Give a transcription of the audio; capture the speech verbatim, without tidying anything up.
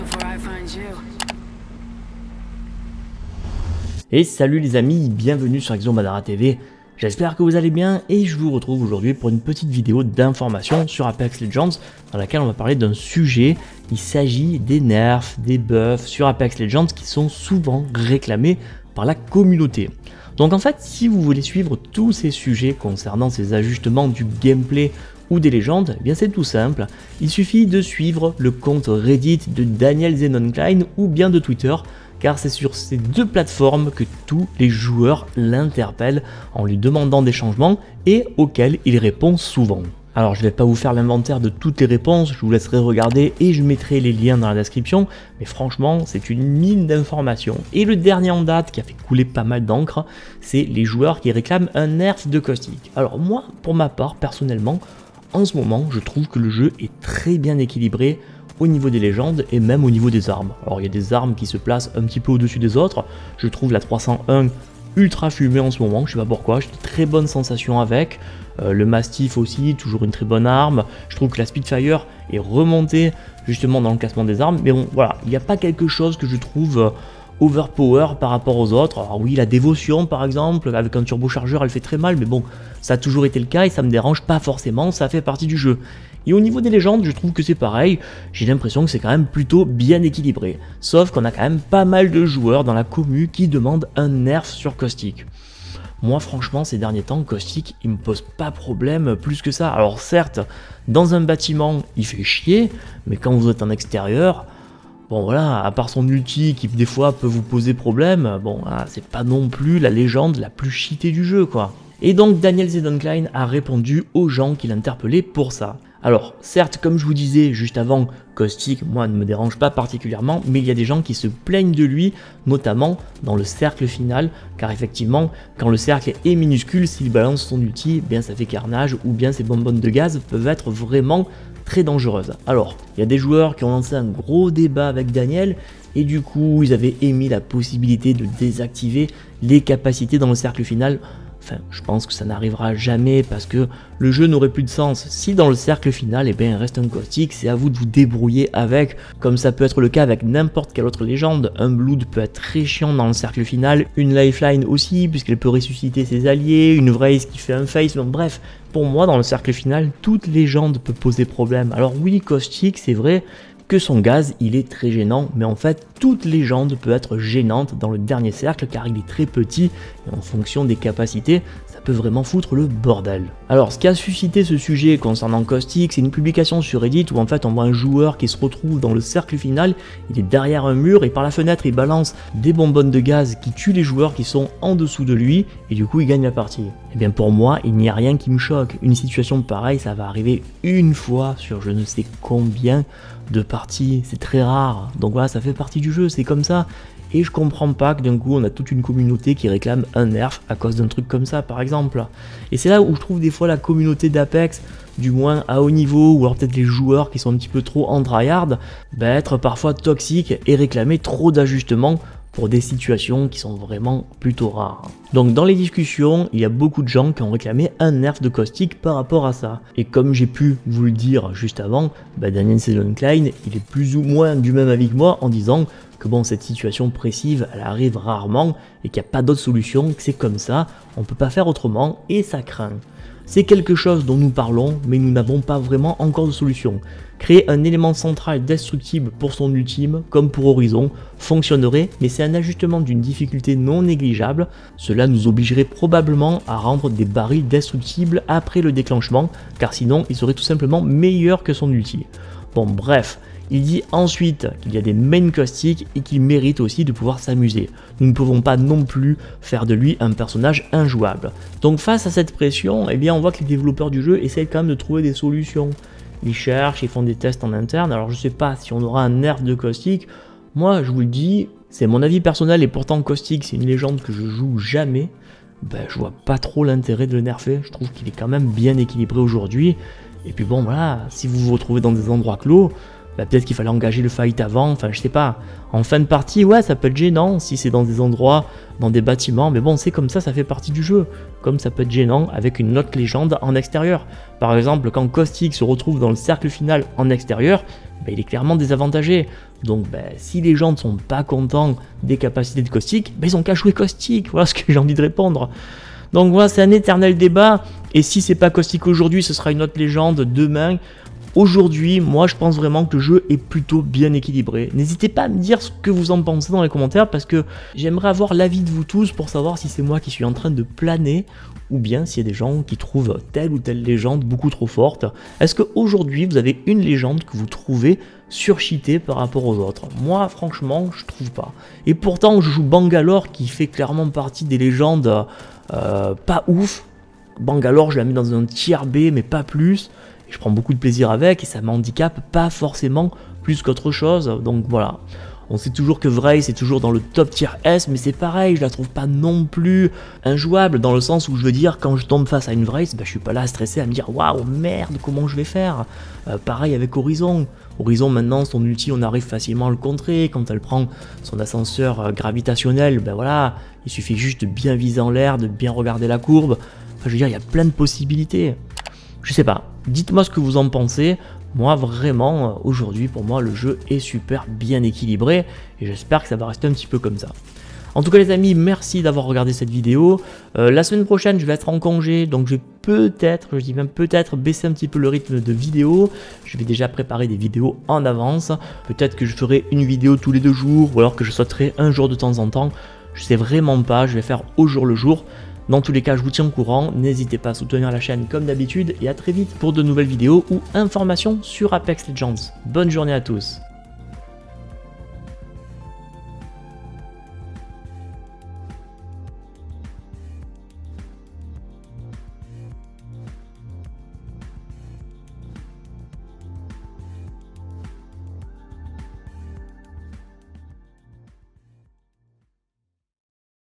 Et salut les amis, bienvenue sur Exo Madara T V, j'espère que vous allez bien et je vous retrouve aujourd'hui pour une petite vidéo d'information sur Apex Legends dans laquelle on va parler d'un sujet. Il s'agit des nerfs, des buffs sur Apex Legends qui sont souvent réclamés par la communauté. Donc en fait, si vous voulez suivre tous ces sujets concernant ces ajustements du gameplay ou des légendes, eh bien c'est tout simple, il suffit de suivre le compte Reddit de Daniel Zenon-Klein ou bien de Twitter, car c'est sur ces deux plateformes que tous les joueurs l'interpellent en lui demandant des changements et auxquels il répond souvent. Alors je ne vais pas vous faire l'inventaire de toutes les réponses, je vous laisserai regarder et je mettrai les liens dans la description, mais franchement c'est une mine d'informations. Et le dernier en date qui a fait couler pas mal d'encre, c'est les joueurs qui réclament un nerf de caustique. Alors moi, pour ma part, personnellement, en ce moment, je trouve que le jeu est très bien équilibré au niveau des légendes et même au niveau des armes. Alors il y a des armes qui se placent un petit peu au-dessus des autres, je trouve la trois cent un ultra fumée en ce moment, je sais pas pourquoi, j'ai de très bonnes sensations avec, euh, le Mastiff aussi, toujours une très bonne arme, je trouve que la Spitfire est remontée justement dans le classement des armes, mais bon voilà, il n'y a pas quelque chose que je trouve euh, overpower par rapport aux autres. Alors oui, la dévotion par exemple, avec un turbochargeur elle fait très mal, mais bon, ça a toujours été le cas et ça me dérange pas forcément, ça fait partie du jeu. Et au niveau des légendes, je trouve que c'est pareil, j'ai l'impression que c'est quand même plutôt bien équilibré. Sauf qu'on a quand même pas mal de joueurs dans la commu qui demandent un nerf sur Caustic. Moi franchement, ces derniers temps, Caustic, il me pose pas problème plus que ça. Alors certes, dans un bâtiment, il fait chier, mais quand vous êtes en extérieur, bon voilà, à part son ulti qui des fois peut vous poser problème, bon ah, c'est pas non plus la légende la plus cheatée du jeu quoi. Et donc Daniel Zenon-Klein a répondu aux gens qui l'interpellaient pour ça. Alors certes, comme je vous disais juste avant, Caustic, moi, ne me dérange pas particulièrement, mais il y a des gens qui se plaignent de lui, notamment dans le cercle final, car effectivement, quand le cercle est minuscule, s'il balance son ulti, bien ça fait carnage, ou bien ses bonbonnes de gaz peuvent être vraiment très dangereuses. Alors, il y a des joueurs qui ont lancé un gros débat avec Daniel, et du coup, ils avaient émis la possibilité de désactiver les capacités dans le cercle final. Enfin, je pense que ça n'arrivera jamais parce que le jeu n'aurait plus de sens. Si dans le cercle final, eh bien, il reste un Caustic, c'est à vous de vous débrouiller avec, comme ça peut être le cas avec n'importe quelle autre légende. Un Blood peut être très chiant dans le cercle final, une Lifeline aussi, puisqu'elle peut ressusciter ses alliés, une Vraise qui fait un face, donc bref. Pour moi, dans le cercle final, toute légende peut poser problème. Alors oui, Caustic, c'est vrai que son gaz, il est très gênant, mais en fait, toute légende peut être gênante dans le dernier cercle car il est très petit et en fonction des capacités, ça peut vraiment foutre le bordel. Alors, ce qui a suscité ce sujet concernant Caustic, c'est une publication sur Reddit où en fait on voit un joueur qui se retrouve dans le cercle final, il est derrière un mur et par la fenêtre il balance des bonbonnes de gaz qui tuent les joueurs qui sont en dessous de lui et du coup il gagne la partie. Et bien pour moi, il n'y a rien qui me choque. Une situation pareille, ça va arriver une fois sur je ne sais combien de parties, c'est très rare. Donc voilà, ça fait partie du jeu, c'est comme ça. Et je comprends pas que d'un coup on a toute une communauté qui réclame un nerf à cause d'un truc comme ça par exemple. Et c'est là où je trouve des fois la communauté d'Apex, du moins à haut niveau, ou alors peut-être les joueurs qui sont un petit peu trop en tryhard, bah être parfois toxiques et réclamer trop d'ajustements pour des situations qui sont vraiment plutôt rares. Donc dans les discussions, il y a beaucoup de gens qui ont réclamé un nerf de Caustic par rapport à ça. Et comme j'ai pu vous le dire juste avant, bah Daniel Zenon-Klein, il est plus ou moins du même avis que moi en disant que bon, cette situation précise, elle arrive rarement et qu'il n'y a pas d'autre solution, que c'est comme ça, on ne peut pas faire autrement et ça craint. C'est quelque chose dont nous parlons, mais nous n'avons pas vraiment encore de solution. Créer un élément central destructible pour son ultime, comme pour Horizon, fonctionnerait, mais c'est un ajustement d'une difficulté non négligeable. Cela nous obligerait probablement à rendre des barils destructibles après le déclenchement, car sinon il serait tout simplement meilleur que son ulti. Bon bref, il dit ensuite qu'il y a des main caustiques et qu'il mérite aussi de pouvoir s'amuser. Nous ne pouvons pas non plus faire de lui un personnage injouable. Donc face à cette pression, eh bien on voit que les développeurs du jeu essayent quand même de trouver des solutions. Ils cherchent, ils font des tests en interne, alors je sais pas si on aura un nerf de Caustic. Moi je vous le dis, c'est mon avis personnel et pourtant Caustic c'est une légende que je joue jamais. Ben je vois pas trop l'intérêt de le nerfer, je trouve qu'il est quand même bien équilibré aujourd'hui. Et puis bon voilà, si vous vous retrouvez dans des endroits clos, bah, peut-être qu'il fallait engager le fight avant, enfin je sais pas. En fin de partie, ouais, ça peut être gênant si c'est dans des endroits, dans des bâtiments, mais bon, c'est comme ça, ça fait partie du jeu. Comme ça peut être gênant avec une autre légende en extérieur. Par exemple, quand Caustic se retrouve dans le cercle final en extérieur, bah, il est clairement désavantagé. Donc ben, si les gens ne sont pas contents des capacités de Caustic, ben, ils ont qu'à jouer Caustic, voilà ce que j'ai envie de répondre. Donc voilà, c'est un éternel débat, et si c'est pas Caustic aujourd'hui, ce sera une autre légende demain. Aujourd'hui, moi je pense vraiment que le jeu est plutôt bien équilibré. N'hésitez pas à me dire ce que vous en pensez dans les commentaires, parce que j'aimerais avoir l'avis de vous tous pour savoir si c'est moi qui suis en train de planer, ou bien s'il y a des gens qui trouvent telle ou telle légende beaucoup trop forte. Est-ce qu'aujourd'hui vous avez une légende que vous trouvez surcheatée par rapport aux autres? Moi franchement je trouve pas. Et pourtant je joue Bangalore qui fait clairement partie des légendes euh, pas ouf. Bangalore je la mets dans un tier B mais pas plus. Et je prends beaucoup de plaisir avec et ça m'handicape pas forcément plus qu'autre chose. Donc voilà. On sait toujours que Vrei c'est toujours dans le top tier S, mais c'est pareil, je la trouve pas non plus injouable, dans le sens où je veux dire, quand je tombe face à une Vrei, bah, je suis pas là stressé à me dire waouh merde, comment je vais faire. euh, Pareil avec Horizon. Horizon maintenant, son ulti, on arrive facilement à le contrer. Quand elle prend son ascenseur euh, gravitationnel, ben voilà, il suffit juste de bien viser en l'air, de bien regarder la courbe. Enfin, je veux dire, il y a plein de possibilités. Je sais pas, dites-moi ce que vous en pensez. Moi vraiment, aujourd'hui pour moi le jeu est super bien équilibré et j'espère que ça va rester un petit peu comme ça. En tout cas les amis, merci d'avoir regardé cette vidéo. Euh, la semaine prochaine je vais être en congé, donc je vais peut-être, je dis même peut-être baisser un petit peu le rythme de vidéo. Je vais déjà préparer des vidéos en avance. Peut-être que je ferai une vidéo tous les deux jours ou alors que je sauterai un jour de temps en temps. Je sais vraiment pas, je vais faire au jour le jour. Dans tous les cas, je vous tiens au courant, n'hésitez pas à soutenir la chaîne comme d'habitude et à très vite pour de nouvelles vidéos ou informations sur Apex Legends. Bonne journée à tous.